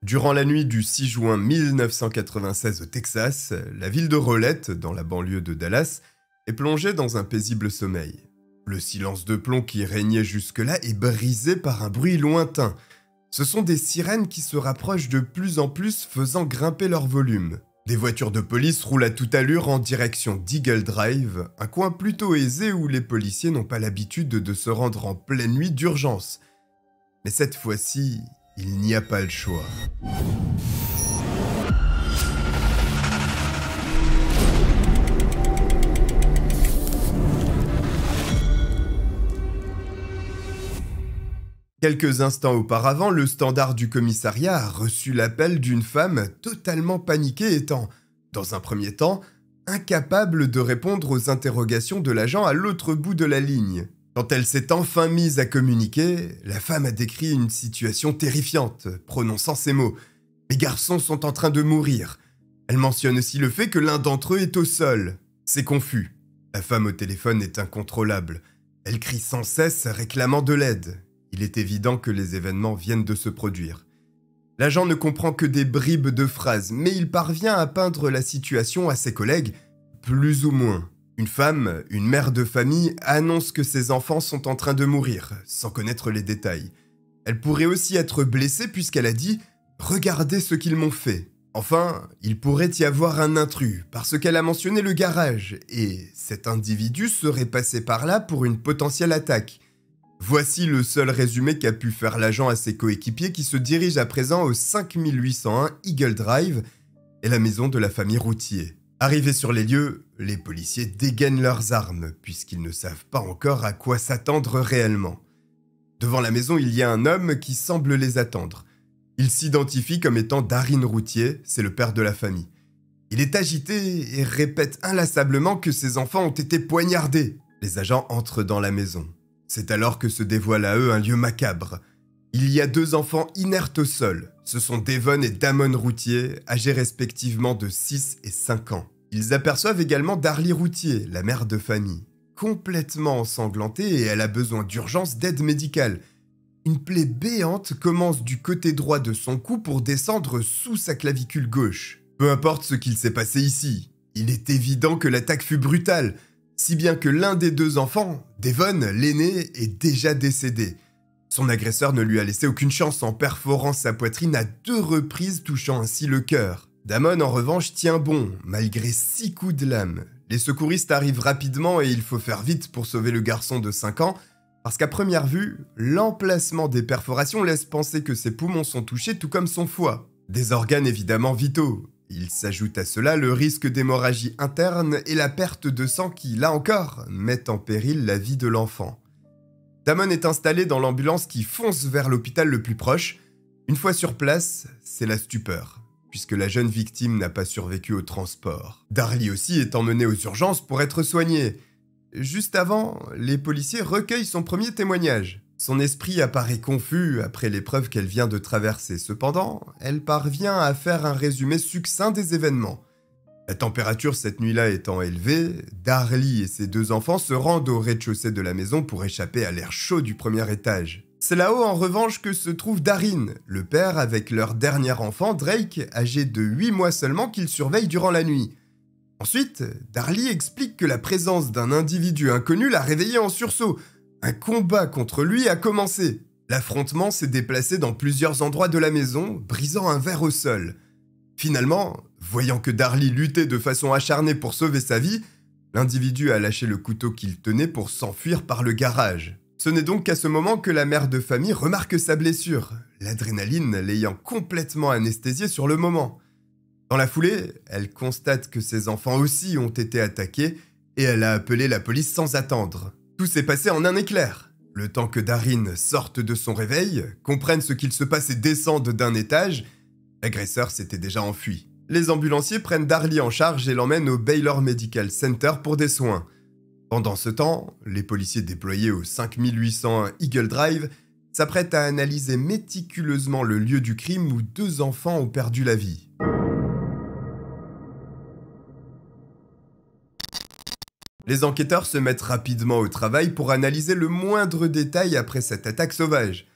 Durant la nuit du 6 juin 1996 au Texas, la ville de Rowlett, dans la banlieue de Dallas, est plongée dans un paisible sommeil. Le silence de plomb qui régnait jusque-là est brisé par un bruit lointain. Ce sont des sirènes qui se rapprochent de plus en plus, faisant grimper leur volume. Des voitures de police roulent à toute allure en direction d'Eagle Drive, un coin plutôt aisé où les policiers n'ont pas l'habitude de se rendre en pleine nuit d'urgence. Mais cette fois-ci, il n'y a pas le choix. Quelques instants auparavant, le standard du commissariat a reçu l'appel d'une femme totalement paniquée étant, dans un premier temps, incapable de répondre aux interrogations de l'agent à l'autre bout de la ligne. Quand elle s'est enfin mise à communiquer, la femme a décrit une situation terrifiante, prononçant ces mots « Les garçons sont en train de mourir ». Elle mentionne aussi le fait que l'un d'entre eux est au sol. C'est confus. La femme au téléphone est incontrôlable. Elle crie sans cesse, réclamant de l'aide. Il est évident que les événements viennent de se produire. L'agent ne comprend que des bribes de phrases, mais il parvient à peindre la situation à ses collègues, plus ou moins. Une femme, une mère de famille, annonce que ses enfants sont en train de mourir, sans connaître les détails. Elle pourrait aussi être blessée puisqu'elle a dit « Regardez ce qu'ils m'ont fait ». Enfin, il pourrait y avoir un intrus, parce qu'elle a mentionné le garage, et cet individu serait passé par là pour une potentielle attaque. Voici le seul résumé qu'a pu faire l'agent à ses coéquipiers qui se dirigent à présent au 5801 Eagle Drive et la maison de la famille Routier. Arrivés sur les lieux, les policiers dégainent leurs armes, puisqu'ils ne savent pas encore à quoi s'attendre réellement. Devant la maison, il y a un homme qui semble les attendre. Il s'identifie comme étant Darrin Routier, c'est le père de la famille. Il est agité et répète inlassablement que ses enfants ont été poignardés. Les agents entrent dans la maison. C'est alors que se dévoile à eux un lieu macabre. Il y a deux enfants inertes au sol. Ce sont Devon et Damon Routier, âgés respectivement de 6 et 5 ans. Ils aperçoivent également Darlie Routier, la mère de famille, complètement ensanglantée et elle a besoin d'urgence d'aide médicale. Une plaie béante commence du côté droit de son cou pour descendre sous sa clavicule gauche. Peu importe ce qu'il s'est passé ici, il est évident que l'attaque fut brutale, si bien que l'un des deux enfants, Devon, l'aîné, est déjà décédé. Son agresseur ne lui a laissé aucune chance en perforant sa poitrine à 2 reprises, touchant ainsi le cœur. Damon, en revanche, tient bon, malgré 6 coups de lame. Les secouristes arrivent rapidement et il faut faire vite pour sauver le garçon de 5 ans, parce qu'à première vue, l'emplacement des perforations laisse penser que ses poumons sont touchés tout comme son foie. Des organes évidemment vitaux. Il s'ajoute à cela le risque d'hémorragie interne et la perte de sang qui, là encore, mettent en péril la vie de l'enfant. Damon est installé dans l'ambulance qui fonce vers l'hôpital le plus proche. Une fois sur place, c'est la stupeur, puisque la jeune victime n'a pas survécu au transport. Darlie aussi est emmené aux urgences pour être soigné. Juste avant, les policiers recueillent son premier témoignage. Son esprit apparaît confus après l'épreuve qu'elle vient de traverser. Cependant, elle parvient à faire un résumé succinct des événements. La température cette nuit-là étant élevée, Darlie et ses 2 enfants se rendent au rez-de-chaussée de la maison pour échapper à l'air chaud du premier étage. C'est là-haut en revanche que se trouve Darrin, le père avec leur dernier enfant, Drake, âgé de 8 mois seulement qu'ils surveillent durant la nuit. Ensuite, Darlie explique que la présence d'un individu inconnu l'a réveillé en sursaut. Un combat contre lui a commencé. L'affrontement s'est déplacé dans plusieurs endroits de la maison, brisant un verre au sol. Finalement, voyant que Darlie luttait de façon acharnée pour sauver sa vie, l'individu a lâché le couteau qu'il tenait pour s'enfuir par le garage. Ce n'est donc qu'à ce moment que la mère de famille remarque sa blessure, l'adrénaline l'ayant complètement anesthésiée sur le moment. Dans la foulée, elle constate que ses enfants aussi ont été attaqués et elle a appelé la police sans attendre. Tout s'est passé en un éclair. Le temps que Darrin sorte de son réveil, comprenne ce qu'il se passe et descende d'un étage, l'agresseur s'était déjà enfui. Les ambulanciers prennent Darlie en charge et l'emmènent au Baylor Medical Center pour des soins. Pendant ce temps, les policiers déployés au 5801 Eagle Drive s'apprêtent à analyser méticuleusement le lieu du crime où 2 enfants ont perdu la vie. Les enquêteurs se mettent rapidement au travail pour analyser le moindre détail après cette attaque sauvage.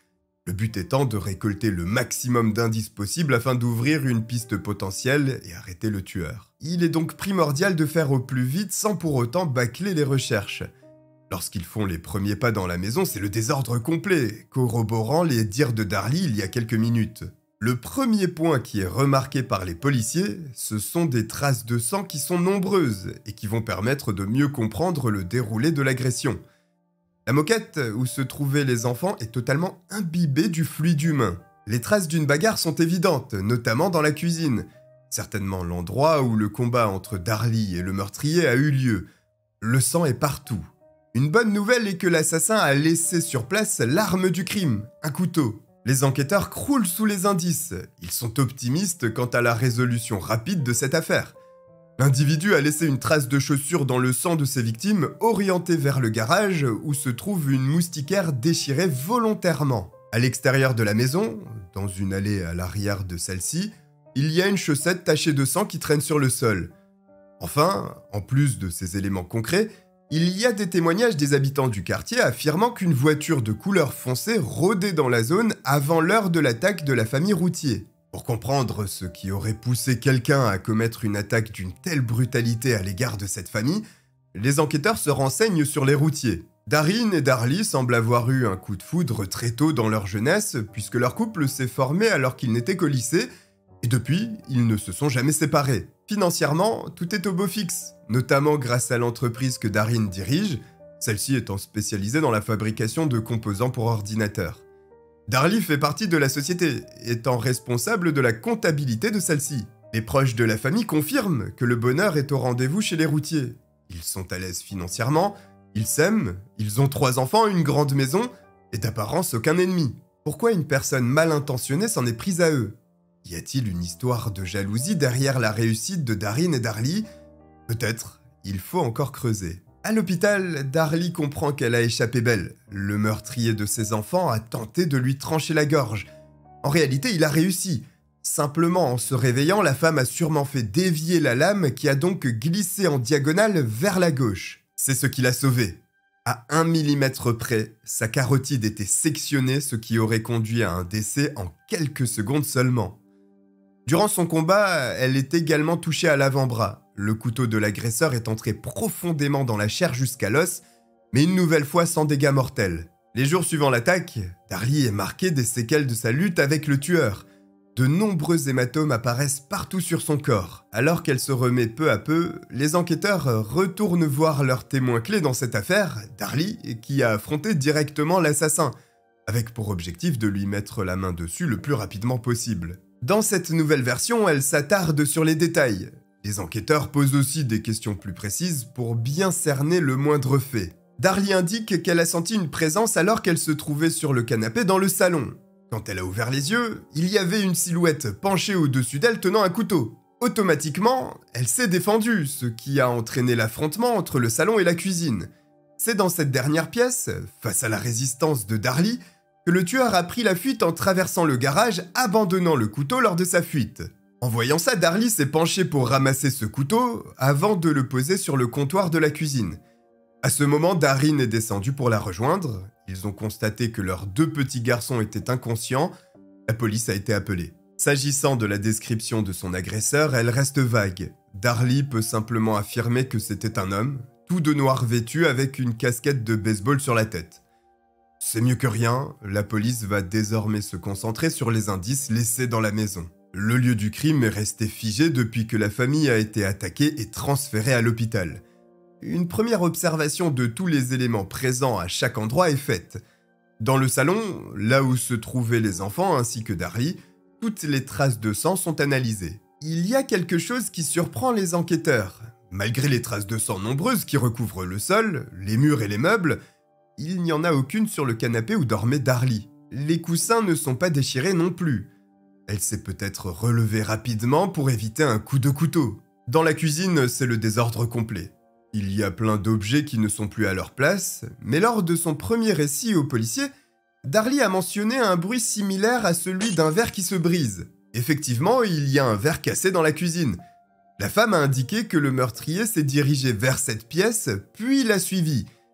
Le but étant de récolter le maximum d'indices possibles afin d'ouvrir une piste potentielle et arrêter le tueur. Il est donc primordial de faire au plus vite sans pour autant bâcler les recherches. Lorsqu'ils font les premiers pas dans la maison, c'est le désordre complet, corroborant les dires de Darlie il y a quelques minutes. Le premier point qui est remarqué par les policiers, ce sont des traces de sang qui sont nombreuses et qui vont permettre de mieux comprendre le déroulé de l'agression. La moquette où se trouvaient les enfants est totalement imbibée du fluide humain. Les traces d'une bagarre sont évidentes, notamment dans la cuisine. Certainement l'endroit où le combat entre Darlie et le meurtrier a eu lieu. Le sang est partout. Une bonne nouvelle est que l'assassin a laissé sur place l'arme du crime, un couteau. Les enquêteurs croulent sous les indices. Ils sont optimistes quant à la résolution rapide de cette affaire. L'individu a laissé une trace de chaussure dans le sang de ses victimes, orientée vers le garage où se trouve une moustiquaire déchirée volontairement. À l'extérieur de la maison, dans une allée à l'arrière de celle-ci, il y a une chaussette tachée de sang qui traîne sur le sol. Enfin, en plus de ces éléments concrets, il y a des témoignages des habitants du quartier affirmant qu'une voiture de couleur foncée rôdait dans la zone avant l'heure de l'attaque de la famille Routier. Pour comprendre ce qui aurait poussé quelqu'un à commettre une attaque d'une telle brutalité à l'égard de cette famille, les enquêteurs se renseignent sur les Routiers. Darine et Darlie semblent avoir eu un coup de foudre très tôt dans leur jeunesse, puisque leur couple s'est formé alors qu'ils n'étaient qu'au lycée, et depuis, ils ne se sont jamais séparés. Financièrement, tout est au beau fixe, notamment grâce à l'entreprise que Darine dirige, celle-ci étant spécialisée dans la fabrication de composants pour ordinateurs. Darlie fait partie de la société, étant responsable de la comptabilité de celle-ci. Les proches de la famille confirment que le bonheur est au rendez-vous chez les Routiers. Ils sont à l'aise financièrement, ils s'aiment, ils ont 3 enfants, une grande maison, et d'apparence aucun ennemi. Pourquoi une personne mal intentionnée s'en est prise à eux? Y a-t-il une histoire de jalousie derrière la réussite de Darine et Darlie? Peut-être, il faut encore creuser. À l'hôpital, Darlie comprend qu'elle a échappé belle. Le meurtrier de ses enfants a tenté de lui trancher la gorge. En réalité, il a réussi. Simplement, en se réveillant, la femme a sûrement fait dévier la lame qui a donc glissé en diagonale vers la gauche. C'est ce qui l'a sauvé. À 1 mm près, sa carotide était sectionnée, ce qui aurait conduit à un décès en quelques secondes seulement. Durant son combat, elle est également touchée à l'avant-bras. Le couteau de l'agresseur est entré profondément dans la chair jusqu'à l'os, mais une nouvelle fois sans dégâts mortels. Les jours suivant l'attaque, Darlie est marquée des séquelles de sa lutte avec le tueur. De nombreux hématomes apparaissent partout sur son corps. Alors qu'elle se remet peu à peu, les enquêteurs retournent voir leur témoin clé dans cette affaire, Darlie, qui a affronté directement l'assassin, avec pour objectif de lui mettre la main dessus le plus rapidement possible. Dans cette nouvelle version, elle s'attarde sur les détails. Les enquêteurs posent aussi des questions plus précises pour bien cerner le moindre fait. Darlie indique qu'elle a senti une présence alors qu'elle se trouvait sur le canapé dans le salon. Quand elle a ouvert les yeux, il y avait une silhouette penchée au-dessus d'elle tenant un couteau. Automatiquement, elle s'est défendue, ce qui a entraîné l'affrontement entre le salon et la cuisine. C'est dans cette dernière pièce, face à la résistance de Darlie, que le tueur a pris la fuite en traversant le garage, abandonnant le couteau lors de sa fuite. En voyant ça, Darlie s'est penché pour ramasser ce couteau avant de le poser sur le comptoir de la cuisine. À ce moment, Darine est descendue pour la rejoindre. Ils ont constaté que leurs 2 petits garçons étaient inconscients. La police a été appelée. S'agissant de la description de son agresseur, elle reste vague. Darlie peut simplement affirmer que c'était un homme, tout de noir vêtu avec une casquette de baseball sur la tête. C'est mieux que rien, la police va désormais se concentrer sur les indices laissés dans la maison. Le lieu du crime est resté figé depuis que la famille a été attaquée et transférée à l'hôpital. Une première observation de tous les éléments présents à chaque endroit est faite. Dans le salon, là où se trouvaient les enfants ainsi que Darlie, toutes les traces de sang sont analysées. Il y a quelque chose qui surprend les enquêteurs. Malgré les traces de sang nombreuses qui recouvrent le sol, les murs et les meubles, il n'y en a aucune sur le canapé où dormait Darlie. Les coussins ne sont pas déchirés non plus. Elle s'est peut-être relevée rapidement pour éviter un coup de couteau. Dans la cuisine, c'est le désordre complet. Il y a plein d'objets qui ne sont plus à leur place, mais lors de son premier récit aux policiers, Darlie a mentionné un bruit similaire à celui d'un verre qui se brise. Effectivement, il y a un verre cassé dans la cuisine. La femme a indiqué que le meurtrier s'est dirigé vers cette pièce, puis l'a suivi.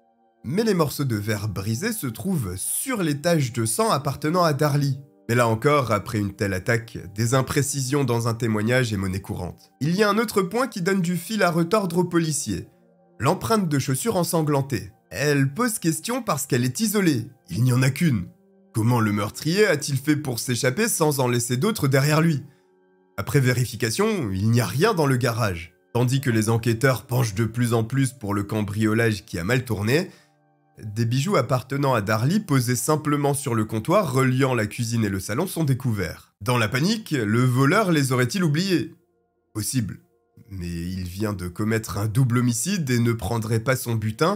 Mais les morceaux de verre brisés se trouvent sur les taches de sang appartenant à Darlie. Mais là encore, après une telle attaque, des imprécisions dans un témoignage est monnaie courante. Il y a un autre point qui donne du fil à retordre aux policiers. L'empreinte de chaussure ensanglantée. Elle pose question parce qu'elle est isolée. Il n'y en a qu'une. Comment le meurtrier a-t-il fait pour s'échapper sans en laisser d'autres derrière lui? Après vérification, il n'y a rien dans le garage. Tandis que les enquêteurs penchent de plus en plus pour le cambriolage qui a mal tourné, des bijoux appartenant à Darlie posés simplement sur le comptoir reliant la cuisine et le salon sont découverts. Dans la panique, le voleur les aurait-il oubliés? Possible. Mais il vient de commettre un double homicide et ne prendrait pas son butin?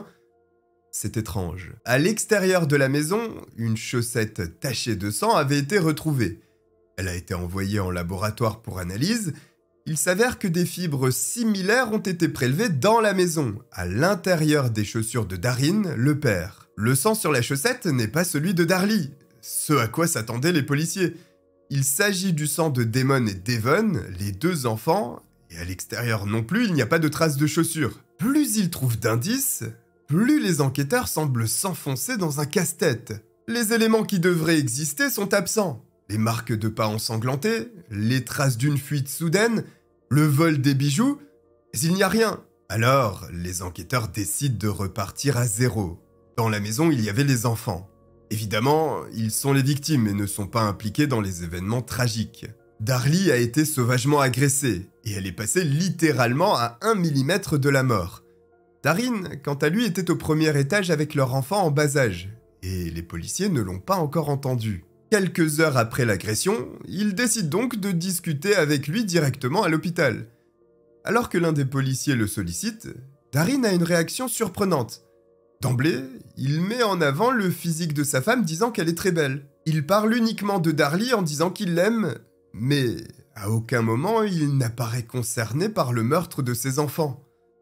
C'est étrange. À l'extérieur de la maison, une chaussette tachée de sang avait été retrouvée. Elle a été envoyée en laboratoire pour analyse. Il s'avère que des fibres similaires ont été prélevées dans la maison, à l'intérieur des chaussures de Darin, le père. Le sang sur la chaussette n'est pas celui de Darlie, ce à quoi s'attendaient les policiers. Il s'agit du sang de Damon et Devon, les deux enfants, et à l'extérieur non plus, il n'y a pas de traces de chaussures. Plus ils trouvent d'indices, plus les enquêteurs semblent s'enfoncer dans un casse-tête. Les éléments qui devraient exister sont absents. Les marques de pas ensanglantés, les traces d'une fuite soudaine, le vol des bijoux, mais il n'y a rien. Alors, les enquêteurs décident de repartir à zéro. Dans la maison, il y avait les enfants. Évidemment, ils sont les victimes et ne sont pas impliqués dans les événements tragiques. Darlie a été sauvagement agressée, et elle est passée littéralement à 1 mm de la mort. Darin, quant à lui, était au premier étage avec leur enfant en bas âge, et les policiers ne l'ont pas encore entendu. Quelques heures après l'agression, ils décident donc de discuter avec lui directement à l'hôpital. Alors que l'un des policiers le sollicite, Darin a une réaction surprenante. D'emblée, il met en avant le physique de sa femme disant qu'elle est très belle. Il parle uniquement de Darlie en disant qu'il l'aime, mais à aucun moment il n'apparaît concerné par le meurtre de ses enfants.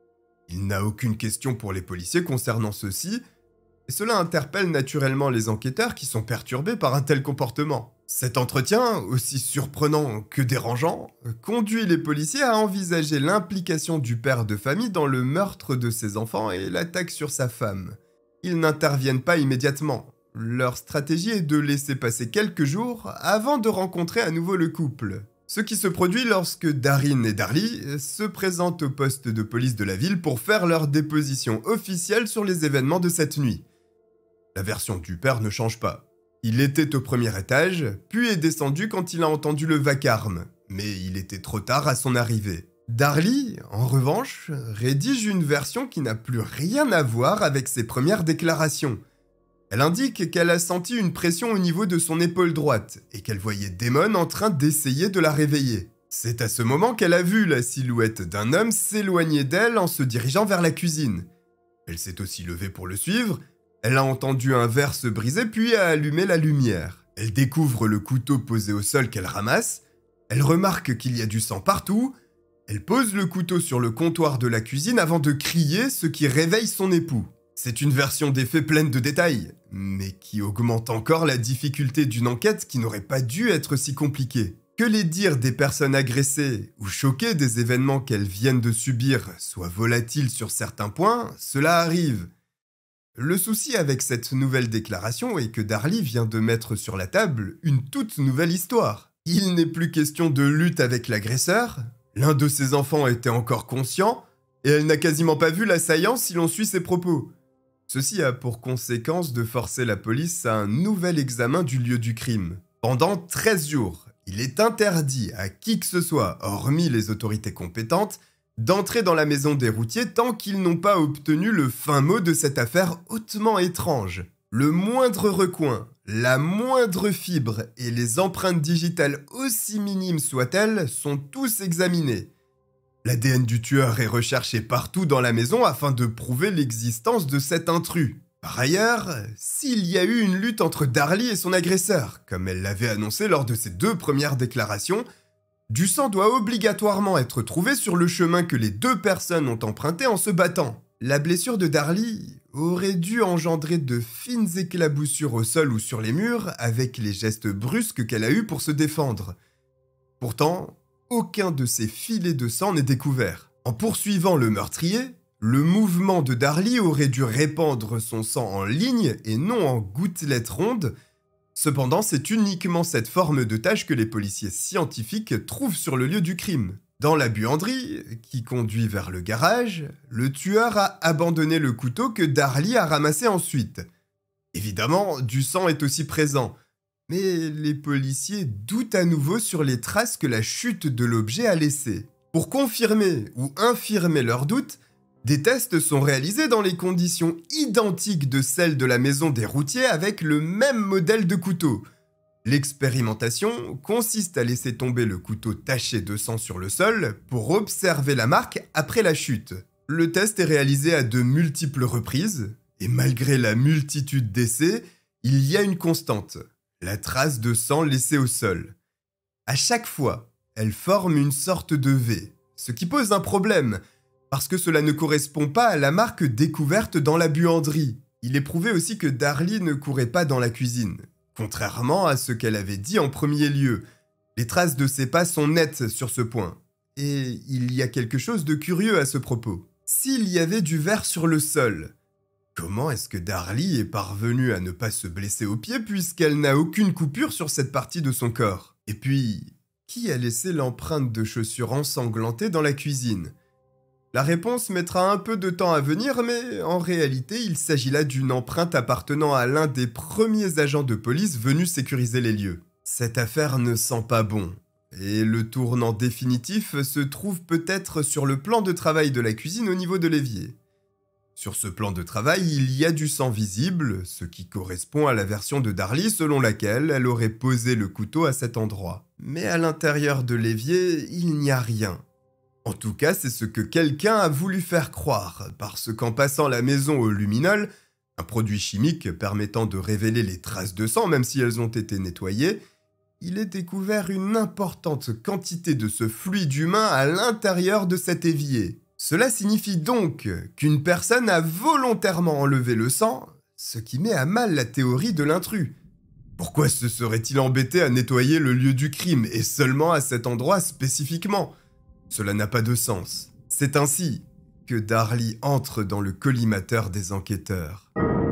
Il n'a aucune question pour les policiers concernant ceux-ci, et cela interpelle naturellement les enquêteurs qui sont perturbés par un tel comportement. Cet entretien, aussi surprenant que dérangeant, conduit les policiers à envisager l'implication du père de famille dans le meurtre de ses enfants et l'attaque sur sa femme. Ils n'interviennent pas immédiatement. Leur stratégie est de laisser passer quelques jours avant de rencontrer à nouveau le couple. Ce qui se produit lorsque Darin et Darlie se présentent au poste de police de la ville pour faire leur déposition officielle sur les événements de cette nuit. La version du père ne change pas. Il était au premier étage, puis est descendu quand il a entendu le vacarme, mais il était trop tard à son arrivée. Darlie, en revanche, rédige une version qui n'a plus rien à voir avec ses premières déclarations. Elle indique qu'elle a senti une pression au niveau de son épaule droite et qu'elle voyait Damon en train d'essayer de la réveiller. C'est à ce moment qu'elle a vu la silhouette d'un homme s'éloigner d'elle en se dirigeant vers la cuisine. Elle s'est aussi levée pour le suivre. Elle a entendu un verre se briser puis a allumé la lumière. Elle découvre le couteau posé au sol qu'elle ramasse. Elle remarque qu'il y a du sang partout. Elle pose le couteau sur le comptoir de la cuisine avant de crier, ce qui réveille son époux. C'est une version des faits pleine de détails, mais qui augmente encore la difficulté d'une enquête qui n'aurait pas dû être si compliquée. Que les dires des personnes agressées ou choquées des événements qu'elles viennent de subir soient volatiles sur certains points, cela arrive. Le souci avec cette nouvelle déclaration est que Darlie vient de mettre sur la table une toute nouvelle histoire. Il n'est plus question de lutte avec l'agresseur, l'un de ses enfants était encore conscient, et elle n'a quasiment pas vu l'assaillant si l'on suit ses propos. Ceci a pour conséquence de forcer la police à un nouvel examen du lieu du crime. Pendant 13 jours, il est interdit à qui que ce soit, hormis les autorités compétentes, d'entrer dans la maison des routiers tant qu'ils n'ont pas obtenu le fin mot de cette affaire hautement étrange. Le moindre recoin, la moindre fibre et les empreintes digitales aussi minimes soient-elles sont tous examinés. L'ADN du tueur est recherché partout dans la maison afin de prouver l'existence de cet intrus. Par ailleurs, s'il y a eu une lutte entre Darlie et son agresseur, comme elle l'avait annoncé lors de ses 2 premières déclarations, du sang doit obligatoirement être trouvé sur le chemin que les 2 personnes ont emprunté en se battant. La blessure de Darlie aurait dû engendrer de fines éclaboussures au sol ou sur les murs avec les gestes brusques qu'elle a eus pour se défendre. Pourtant, aucun de ces filets de sang n'est découvert. En poursuivant le meurtrier, Le mouvement de Darlie aurait dû répandre son sang en ligne et non en gouttelettes rondes. Cependant, c'est uniquement cette forme de tache que les policiers scientifiques trouvent sur le lieu du crime. Dans la buanderie, qui conduit vers le garage, le tueur a abandonné le couteau que Darlie a ramassé ensuite. Évidemment, du sang est aussi présent, mais les policiers doutent à nouveau sur les traces que la chute de l'objet a laissées. Pour confirmer ou infirmer leurs doutes, des tests sont réalisés dans les conditions identiques de celles de la maison des routiers avec le même modèle de couteau. L'expérimentation consiste à laisser tomber le couteau taché de sang sur le sol pour observer la marque après la chute. Le test est réalisé à de multiples reprises, et malgré la multitude d'essais, il y a une constante, la trace de sang laissée au sol. À chaque fois, elle forme une sorte de V, ce qui pose un problème, parce que cela ne correspond pas à la marque découverte dans la buanderie. Il est prouvé aussi que Darlie ne courait pas dans la cuisine. Contrairement à ce qu'elle avait dit en premier lieu, les traces de ses pas sont nettes sur ce point. Et il y a quelque chose de curieux à ce propos. S'il y avait du verre sur le sol, comment est-ce que Darlie est parvenue à ne pas se blesser au pied puisqu'elle n'a aucune coupure sur cette partie de son corps? Et puis, qui a laissé l'empreinte de chaussures ensanglantées dans la cuisine? La réponse mettra un peu de temps à venir, mais en réalité, il s'agit là d'une empreinte appartenant à l'un des premiers agents de police venus sécuriser les lieux. Cette affaire ne sent pas bon, et le tournant définitif se trouve peut-être sur le plan de travail de la cuisine au niveau de l'évier. Sur ce plan de travail, il y a du sang visible, ce qui correspond à la version de Darlie selon laquelle elle aurait posé le couteau à cet endroit. Mais à l'intérieur de l'évier, il n'y a rien. En tout cas, c'est ce que quelqu'un a voulu faire croire, parce qu'en passant la maison au luminol, un produit chimique permettant de révéler les traces de sang même si elles ont été nettoyées, il est découvert une importante quantité de ce fluide humain à l'intérieur de cet évier. Cela signifie donc qu'une personne a volontairement enlevé le sang, ce qui met à mal la théorie de l'intrus. Pourquoi se serait-il embêté à nettoyer le lieu du crime, et seulement à cet endroit spécifiquement ? Cela n'a pas de sens. C'est ainsi que Darlie entre dans le collimateur des enquêteurs.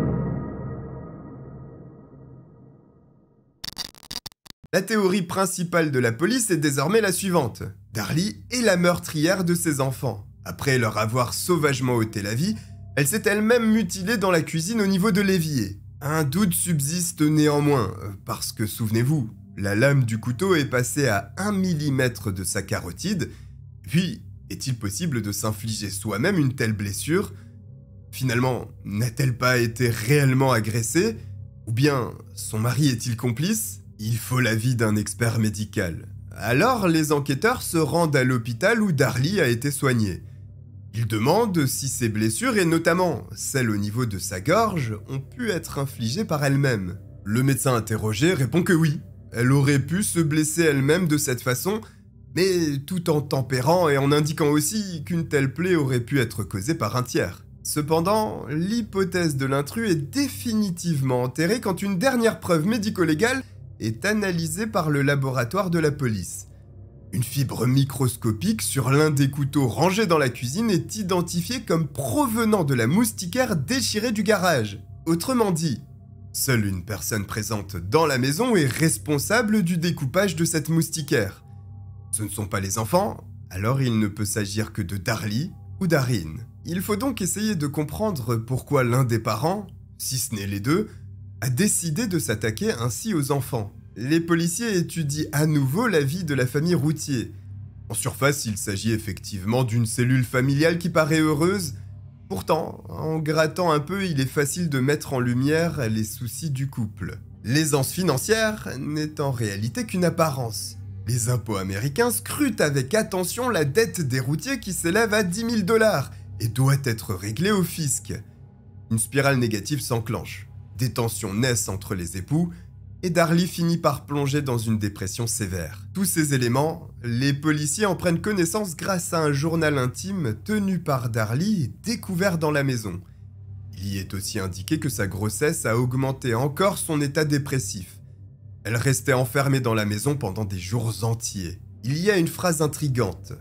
La théorie principale de la police est désormais la suivante. Darlie est la meurtrière de ses enfants. Après leur avoir sauvagement ôté la vie, elle s'est elle-même mutilée dans la cuisine au niveau de l'évier. Un doute subsiste néanmoins, parce que souvenez-vous, la lame du couteau est passée à 1 mm de sa carotide. Puis, est-il possible de s'infliger soi-même une telle blessure? Finalement, n'a-t-elle pas été réellement agressée? Ou bien, son mari est-il complice? Il faut l'avis d'un expert médical. Alors, les enquêteurs se rendent à l'hôpital où Darlie a été soignée. Ils demandent si ces blessures, et notamment celles au niveau de sa gorge, ont pu être infligées par elle-même. Le médecin interrogé répond que oui, elle aurait pu se blesser elle-même de cette façon, mais tout en tempérant et en indiquant aussi qu'une telle plaie aurait pu être causée par un tiers. Cependant, l'hypothèse de l'intrus est définitivement enterrée quand une dernière preuve médico-légale est analysée par le laboratoire de la police. Une fibre microscopique sur l'un des couteaux rangés dans la cuisine est identifiée comme provenant de la moustiquaire déchirée du garage. Autrement dit, seule une personne présente dans la maison est responsable du découpage de cette moustiquaire. Ce ne sont pas les enfants, alors il ne peut s'agir que de Darlie ou Darine. Il faut donc essayer de comprendre pourquoi l'un des parents, si ce n'est les deux, a décidé de s'attaquer ainsi aux enfants. Les policiers étudient à nouveau la vie de la famille Routier. En surface, il s'agit effectivement d'une cellule familiale qui paraît heureuse. Pourtant, en grattant un peu, il est facile de mettre en lumière les soucis du couple. L'aisance financière n'est en réalité qu'une apparence. Les impôts américains scrutent avec attention la dette des routiers qui s'élève à 10 000 $ et doit être réglée au fisc. Une spirale négative s'enclenche. Des tensions naissent entre les époux et Darlie finit par plonger dans une dépression sévère. Tous ces éléments, les policiers en prennent connaissance grâce à un journal intime tenu par Darlie et découvert dans la maison. Il y est aussi indiqué que sa grossesse a augmenté encore son état dépressif. Elle restait enfermée dans la maison pendant des jours entiers. Il y a une phrase intrigante. «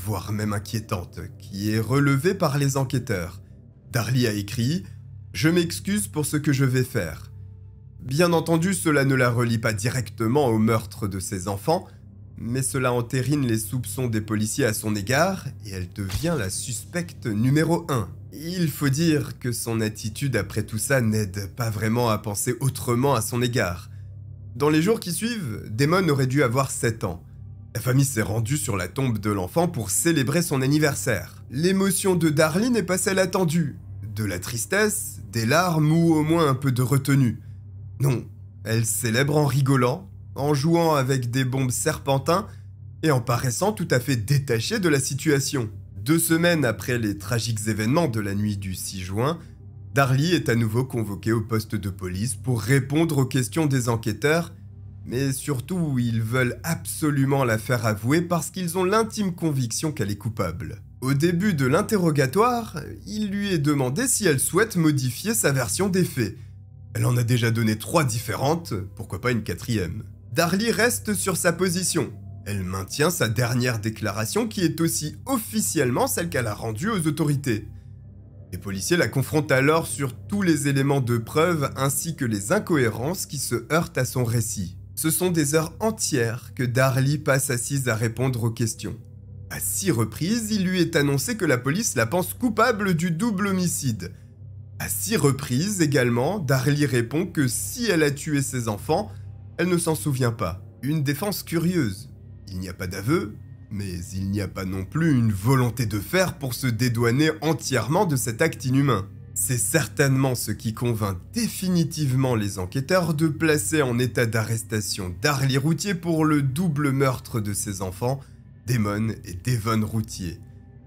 voire même inquiétante, qui est relevée par les enquêteurs. Darlie a écrit « Je m'excuse pour ce que je vais faire ». Bien entendu, cela ne la relie pas directement au meurtre de ses enfants, mais cela entérine les soupçons des policiers à son égard et elle devient la suspecte numéro 1. Il faut dire que son attitude après tout ça n'aide pas vraiment à penser autrement à son égard. Dans les jours qui suivent, Damon aurait dû avoir 7 ans. La famille s'est rendue sur la tombe de l'enfant pour célébrer son anniversaire. L'émotion de Darlie n'est pas celle attendue. De la tristesse, des larmes ou au moins un peu de retenue. Non, elle célèbre en rigolant, en jouant avec des bombes serpentins et en paraissant tout à fait détachée de la situation. 2 semaines après les tragiques événements de la nuit du 6 juin, Darlie est à nouveau convoquée au poste de police pour répondre aux questions des enquêteurs, mais surtout ils veulent absolument la faire avouer parce qu'ils ont l'intime conviction qu'elle est coupable. Au début de l'interrogatoire, il lui est demandé si elle souhaite modifier sa version des faits. Elle en a déjà donné 3 différentes, pourquoi pas une 4e. Darlie reste sur sa position. Elle maintient sa dernière déclaration qui est aussi officiellement celle qu'elle a rendue aux autorités. Les policiers la confrontent alors sur tous les éléments de preuve ainsi que les incohérences qui se heurtent à son récit. Ce sont des heures entières que Darlie passe assise à répondre aux questions. À 6 reprises, il lui est annoncé que la police la pense coupable du double homicide. À 6 reprises également, Darlie répond que si elle a tué ses enfants, elle ne s'en souvient pas. Une défense curieuse. Il n'y a pas d'aveu, mais il n'y a pas non plus une volonté de faire pour se dédouaner entièrement de cet acte inhumain. C'est certainement ce qui convainc définitivement les enquêteurs de placer en état d'arrestation Darlie Routhier pour le double meurtre de ses enfants, Damon et Devon Routhier.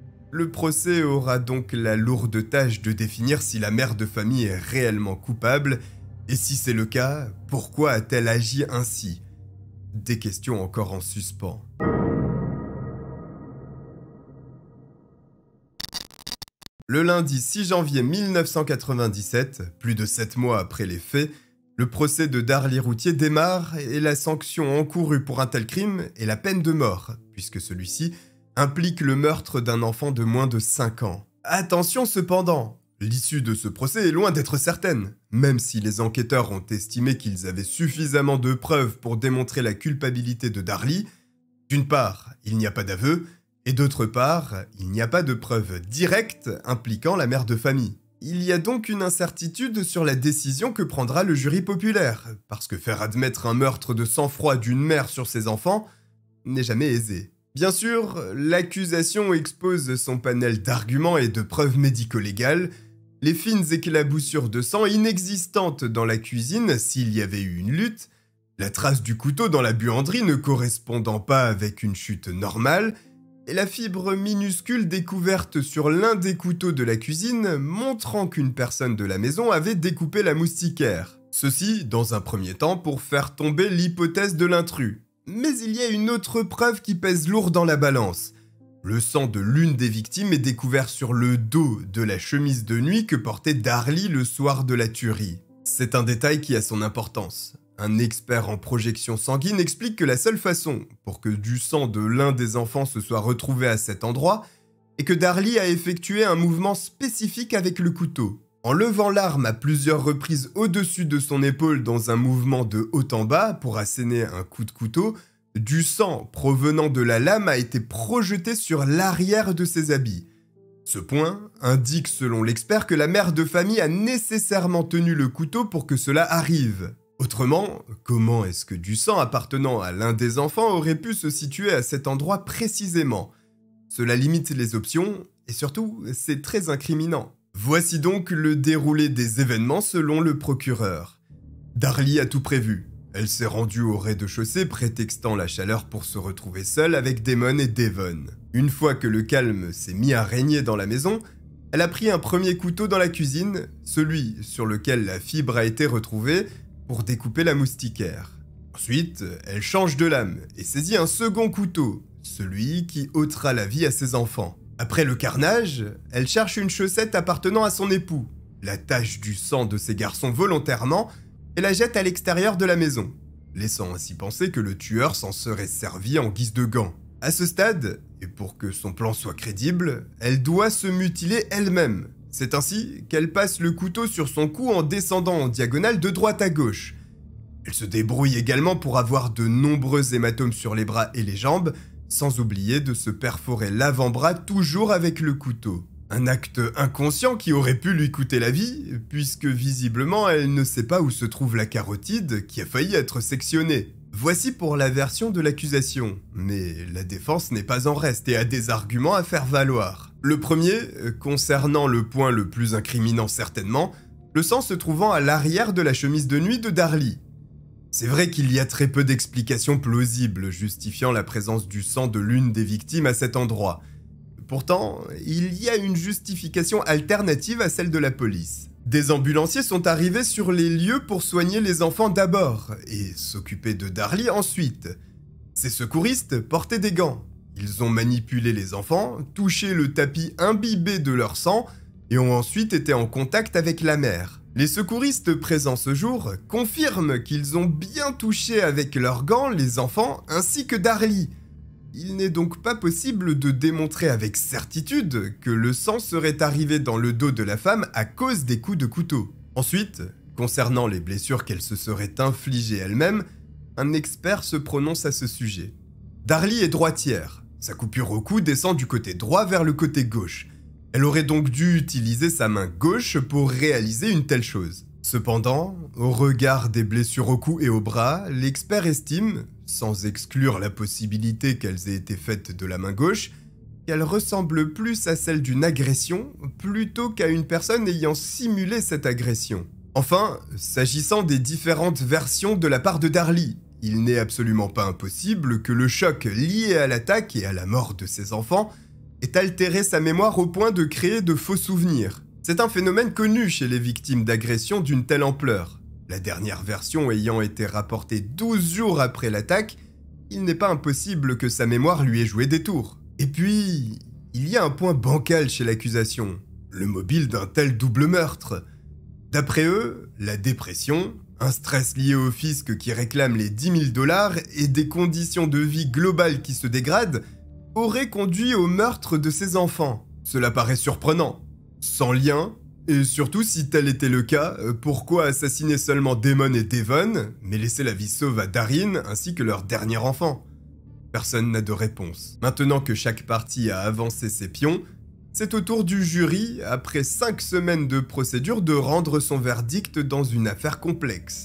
Le procès aura donc la lourde tâche de définir si la mère de famille est réellement coupable, et si c'est le cas, pourquoi a-t-elle agi ainsi? Des questions encore en suspens. Le lundi 6 janvier 1997, plus de 7 mois après les faits, le procès de Darlie Routhier démarre et la sanction encourue pour un tel crime est la peine de mort, puisque celui-ci implique le meurtre d'un enfant de moins de 5 ans. Attention cependant, l'issue de ce procès est loin d'être certaine, même si les enquêteurs ont estimé qu'ils avaient suffisamment de preuves pour démontrer la culpabilité de Darlie. D'une part, il n'y a pas d'aveu, et d'autre part, il n'y a pas de preuves directes impliquant la mère de famille. Il y a donc une incertitude sur la décision que prendra le jury populaire, parce que faire admettre un meurtre de sang-froid d'une mère sur ses enfants n'est jamais aisé. Bien sûr, l'accusation expose son panel d'arguments et de preuves médico-légales, les fines éclaboussures de sang inexistantes dans la cuisine s'il y avait eu une lutte, la trace du couteau dans la buanderie ne correspondant pas avec une chute normale, et la fibre minuscule découverte sur l'un des couteaux de la cuisine montrant qu'une personne de la maison avait découpé la moustiquaire. Ceci, dans un premier temps, pour faire tomber l'hypothèse de l'intrus. Mais il y a une autre preuve qui pèse lourd dans la balance. Le sang de l'une des victimes est découvert sur le dos de la chemise de nuit que portait Darlie le soir de la tuerie. C'est un détail qui a son importance. Un expert en projection sanguine explique que la seule façon pour que du sang de l'un des enfants se soit retrouvé à cet endroit est que Darlie a effectué un mouvement spécifique avec le couteau. En levant l'arme à plusieurs reprises au-dessus de son épaule dans un mouvement de haut en bas pour asséner un coup de couteau, du sang provenant de la lame a été projeté sur l'arrière de ses habits. Ce point indique selon l'expert que la mère de famille a nécessairement tenu le couteau pour que cela arrive. Autrement, comment est-ce que du sang appartenant à l'un des enfants aurait pu se situer à cet endroit précisément? Cela limite les options, et surtout, c'est très incriminant. Voici donc le déroulé des événements selon le procureur. Darlie a tout prévu. Elle s'est rendue au rez-de-chaussée prétextant la chaleur pour se retrouver seule avec Damon et Devon. Une fois que le calme s'est mis à régner dans la maison, elle a pris un premier couteau dans la cuisine, celui sur lequel la fibre a été retrouvée, pour découper la moustiquaire. Ensuite, elle change de lame et saisit un second couteau, celui qui ôtera la vie à ses enfants. Après le carnage, elle cherche une chaussette appartenant à son époux, la tache du sang de ses garçons volontairement, et la jette à l'extérieur de la maison, laissant ainsi penser que le tueur s'en serait servi en guise de gant. À ce stade, Et pour que son plan soit crédible, elle doit se mutiler elle-même. C'est ainsi qu'elle passe le couteau sur son cou en descendant en diagonale de droite à gauche. Elle se débrouille également pour avoir de nombreux hématomes sur les bras et les jambes, sans oublier de se perforer l'avant-bras toujours avec le couteau. Un acte inconscient qui aurait pu lui coûter la vie, puisque visiblement elle ne sait pas où se trouve la carotide qui a failli être sectionnée. Voici pour la version de l'accusation, mais la défense n'est pas en reste et a des arguments à faire valoir. Le premier, concernant le point le plus incriminant certainement, le sang se trouvant à l'arrière de la chemise de nuit de Darlie. C'est vrai qu'il y a très peu d'explications plausibles justifiant la présence du sang de l'une des victimes à cet endroit. Pourtant, il y a une justification alternative à celle de la police. Des ambulanciers sont arrivés sur les lieux pour soigner les enfants d'abord et s'occuper de Darlie ensuite. Ces secouristes portaient des gants. Ils ont manipulé les enfants, touché le tapis imbibé de leur sang et ont ensuite été en contact avec la mère. Les secouristes présents ce jour confirment qu'ils ont bien touché avec leurs gants les enfants ainsi que Darlie. Il n'est donc pas possible de démontrer avec certitude que le sang serait arrivé dans le dos de la femme à cause des coups de couteau. Ensuite, concernant les blessures qu'elle se serait infligées elle-même, un expert se prononce à ce sujet. Darlie est droitière. Sa coupure au cou descend du côté droit vers le côté gauche. Elle aurait donc dû utiliser sa main gauche pour réaliser une telle chose. Cependant, au regard des blessures au cou et au bras, l'expert estime, sans exclure la possibilité qu'elles aient été faites de la main gauche, qu'elles ressemblent plus à celle d'une agression plutôt qu'à une personne ayant simulé cette agression. Enfin, s'agissant des différentes versions de la part de Darlie, il n'est absolument pas impossible que le choc lié à l'attaque et à la mort de ses enfants ait altéré sa mémoire au point de créer de faux souvenirs. C'est un phénomène connu chez les victimes d'agressions d'une telle ampleur. La dernière version ayant été rapportée 12 jours après l'attaque, il n'est pas impossible que sa mémoire lui ait joué des tours. Et puis, il y a un point bancal chez l'accusation, le mobile d'un tel double meurtre. D'après eux, la dépression, un stress lié au fisc qui réclame les 10 000 $ et des conditions de vie globales qui se dégradent, aurait conduit au meurtre de ses enfants. Cela paraît surprenant. Sans lien, et surtout si tel était le cas, pourquoi assassiner seulement Damon et Devon, mais laisser la vie sauve à Darin ainsi que leur dernier enfant? Personne n'a de réponse. Maintenant que chaque partie a avancé ses pions, c'est au tour du jury, après 5 semaines de procédure, de rendre son verdict dans une affaire complexe.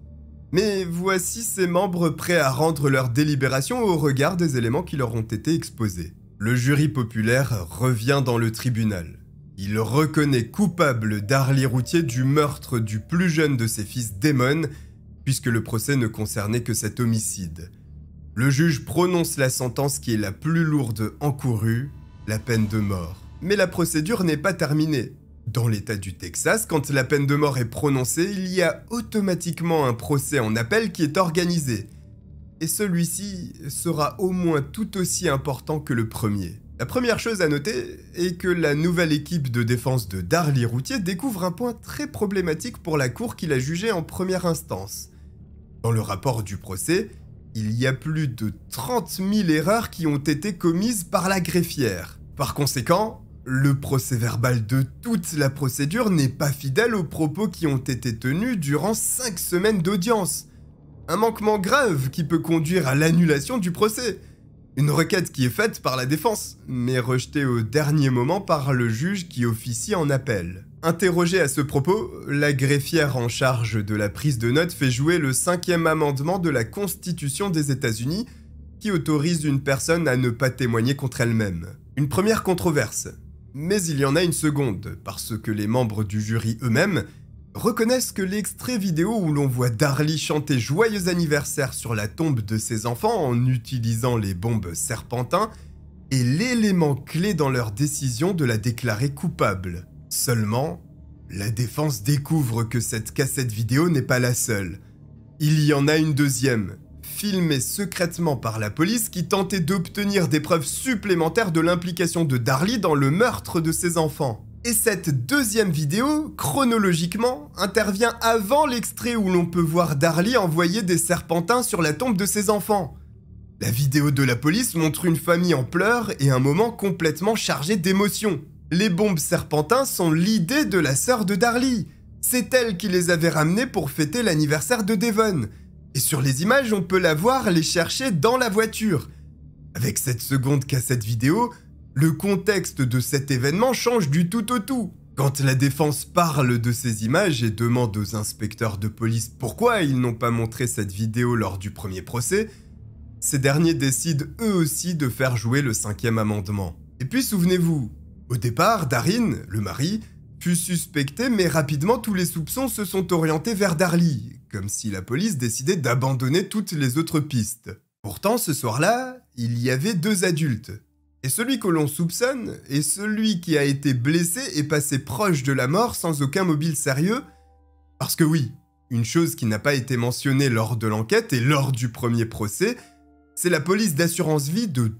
Mais voici ses membres prêts à rendre leur délibération au regard des éléments qui leur ont été exposés. Le jury populaire revient dans le tribunal. Il reconnaît coupable Darlie Routier du meurtre du plus jeune de ses fils Damon, puisque le procès ne concernait que cet homicide. Le juge prononce la sentence qui est la plus lourde encourue, la peine de mort. Mais la procédure n'est pas terminée. Dans l'État du Texas, quand la peine de mort est prononcée, il y a automatiquement un procès en appel qui est organisé. Et celui-ci sera au moins tout aussi important que le premier. La première chose à noter est que la nouvelle équipe de défense de Darlie Routier découvre un point très problématique pour la cour qui l'a jugé en première instance. Dans le rapport du procès, il y a plus de 30 000 erreurs qui ont été commises par la greffière. Par conséquent, le procès-verbal de toute la procédure n'est pas fidèle aux propos qui ont été tenus durant 5 semaines d'audience. Un manquement grave qui peut conduire à l'annulation du procès. Une requête qui est faite par la défense, mais rejetée au dernier moment par le juge qui officie en appel. Interrogée à ce propos, la greffière en charge de la prise de notes fait jouer le 5e amendement de la Constitution des États-Unis qui autorise une personne à ne pas témoigner contre elle-même. Une première controverse. Mais il y en a une seconde, parce que les membres du jury eux-mêmes reconnaissent que l'extrait vidéo où l'on voit Darlie chanter Joyeux anniversaire sur la tombe de ses enfants en utilisant les bombes serpentins est l'élément clé dans leur décision de la déclarer coupable. Seulement, la défense découvre que cette cassette vidéo n'est pas la seule. Il y en a une deuxième, filmée secrètement par la police qui tentait d'obtenir des preuves supplémentaires de l'implication de Darlie dans le meurtre de ses enfants. Et cette deuxième vidéo, chronologiquement, intervient avant l'extrait où l'on peut voir Darlie envoyer des serpentins sur la tombe de ses enfants. La vidéo de la police montre une famille en pleurs et un moment complètement chargé d'émotions. Les bombes serpentins sont l'idée de la sœur de Darlie. C'est elle qui les avait ramenés pour fêter l'anniversaire de Devon. Et sur les images, on peut la voir les chercher dans la voiture. Avec cette seconde cassette vidéo, le contexte de cet événement change du tout au tout. Quand la défense parle de ces images et demande aux inspecteurs de police pourquoi ils n'ont pas montré cette vidéo lors du premier procès, ces derniers décident eux aussi de faire jouer le 5e amendement. Et puis souvenez-vous, au départ, Darin, le mari, fut suspecté, mais rapidement tous les soupçons se sont orientés vers Darlie, comme si la police décidait d'abandonner toutes les autres pistes. Pourtant, ce soir-là, il y avait 2 adultes. Et celui que l'on soupçonne est celui qui a été blessé et passé proche de la mort sans aucun mobile sérieux. Parce que oui, une chose qui n'a pas été mentionnée lors de l'enquête et lors du premier procès, c'est la police d'assurance vie de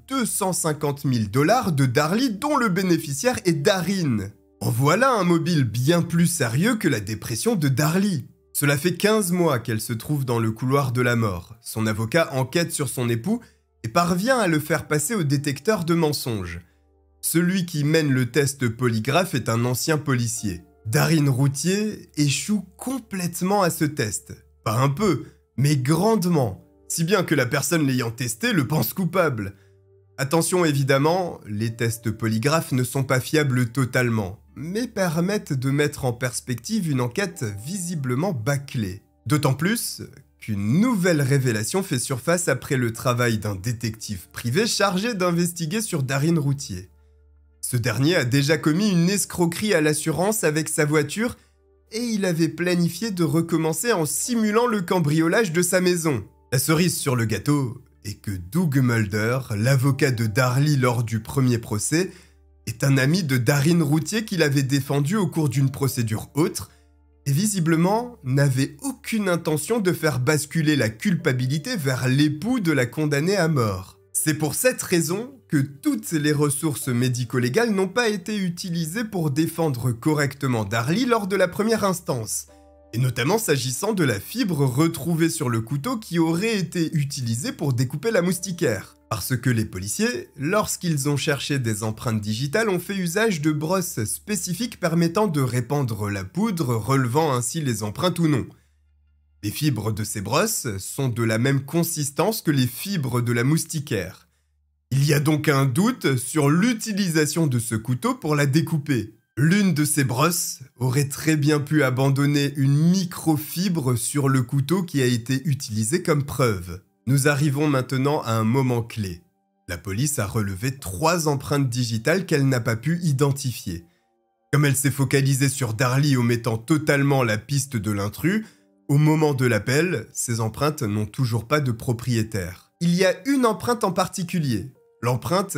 250 000 $ de Darlie dont le bénéficiaire est Darin. En voilà un mobile bien plus sérieux que la dépression de Darlie. Cela fait 15 mois qu'elle se trouve dans le couloir de la mort. Son avocat enquête sur son époux et parvient à le faire passer au détecteur de mensonges. Celui qui mène le test polygraphe est un ancien policier. Darin Routier échoue complètement à ce test. Pas un peu, mais grandement. Si bien que la personne l'ayant testé le pense coupable. Attention évidemment, les tests polygraphes ne sont pas fiables totalement, mais permettent de mettre en perspective une enquête visiblement bâclée. D'autant plus qu'une nouvelle révélation fait surface après le travail d'un détective privé chargé d'investiguer sur Darin Routier. Ce dernier a déjà commis une escroquerie à l'assurance avec sa voiture et il avait planifié de recommencer en simulant le cambriolage de sa maison. La cerise sur le gâteau est que Doug Mulder, l'avocat de Darlie lors du premier procès, est un ami de Darin Routier qu'il avait défendu au cours d'une procédure autre, et visiblement n'avait aucune intention de faire basculer la culpabilité vers l'époux de la condamnée à mort. C'est pour cette raison que toutes les ressources médico-légales n'ont pas été utilisées pour défendre correctement Darlie lors de la première instance, et notamment s'agissant de la fibre retrouvée sur le couteau qui aurait été utilisée pour découper la moustiquaire. Parce que les policiers, lorsqu'ils ont cherché des empreintes digitales, ont fait usage de brosses spécifiques permettant de répandre la poudre, relevant ainsi les empreintes ou non. Les fibres de ces brosses sont de la même consistance que les fibres de la moustiquaire. Il y a donc un doute sur l'utilisation de ce couteau pour la découper. L'une de ces brosses aurait très bien pu abandonner une microfibre sur le couteau qui a été utilisé comme preuve. Nous arrivons maintenant à un moment clé. La police a relevé 3 empreintes digitales qu'elle n'a pas pu identifier. Comme elle s'est focalisée sur Darlie omettant totalement la piste de l'intrus, au moment de l'appel, ces empreintes n'ont toujours pas de propriétaire. Il y a une empreinte en particulier, l'empreinte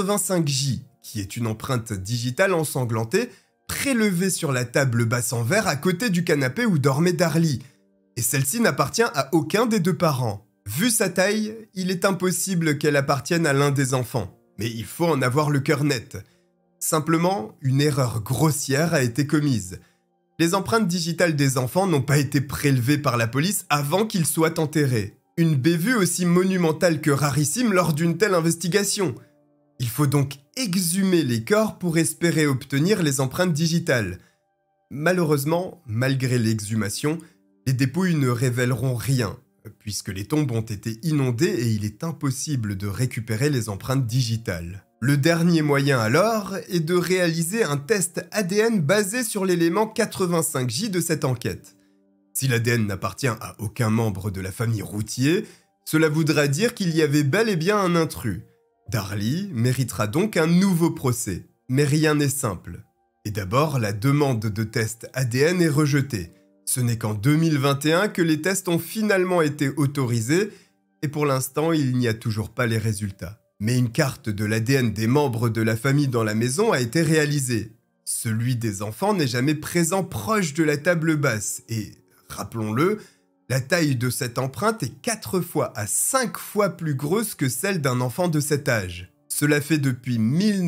85J, qui est une empreinte digitale ensanglantée, prélevée sur la table basse en verre à côté du canapé où dormait Darlie. Et celle-ci n'appartient à aucun des 2 parents. Vu sa taille, il est impossible qu'elle appartienne à l'un des enfants, mais il faut en avoir le cœur net. Simplement, une erreur grossière a été commise. Les empreintes digitales des enfants n'ont pas été prélevées par la police avant qu'ils soient enterrés. Une bévue aussi monumentale que rarissime lors d'une telle investigation. Il faut donc exhumer les corps pour espérer obtenir les empreintes digitales. Malheureusement, malgré l'exhumation, les dépouilles ne révéleront rien, puisque les tombes ont été inondées et il est impossible de récupérer les empreintes digitales. Le dernier moyen alors est de réaliser un test ADN basé sur l'élément 85J de cette enquête. Si l'ADN n'appartient à aucun membre de la famille Routier, cela voudra dire qu'il y avait bel et bien un intrus. Darlie méritera donc un nouveau procès, mais rien n'est simple. Et d'abord, la demande de test ADN est rejetée. Ce n'est qu'en 2021 que les tests ont finalement été autorisés, et pour l'instant, il n'y a toujours pas les résultats. Mais une carte de l'ADN des membres de la famille dans la maison a été réalisée. Celui des enfants n'est jamais présent proche de la table basse, et, rappelons-le, la taille de cette empreinte est 4 fois à 5 fois plus grosse que celle d'un enfant de cet âge. Cela fait depuis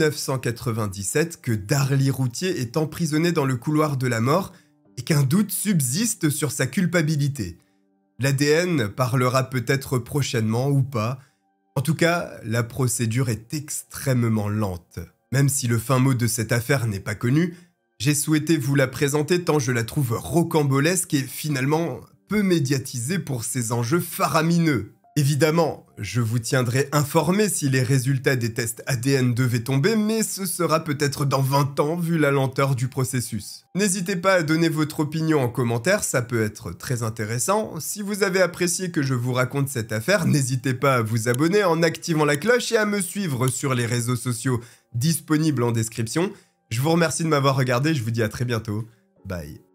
1997 que Darlie Routier est emprisonné dans le couloir de la mort et qu'un doute subsiste sur sa culpabilité. L'ADN parlera peut-être prochainement ou pas. En tout cas, la procédure est extrêmement lente. Même si le fin mot de cette affaire n'est pas connu, j'ai souhaité vous la présenter tant je la trouve rocambolesque et finalement peu médiatisée pour ses enjeux faramineux. Évidemment, je vous tiendrai informé si les résultats des tests ADN devaient tomber, mais ce sera peut-être dans 20 ans vu la lenteur du processus. N'hésitez pas à donner votre opinion en commentaire, ça peut être très intéressant. Si vous avez apprécié que je vous raconte cette affaire, n'hésitez pas à vous abonner en activant la cloche et à me suivre sur les réseaux sociaux disponibles en description. Je vous remercie de m'avoir regardé, je vous dis à très bientôt. Bye.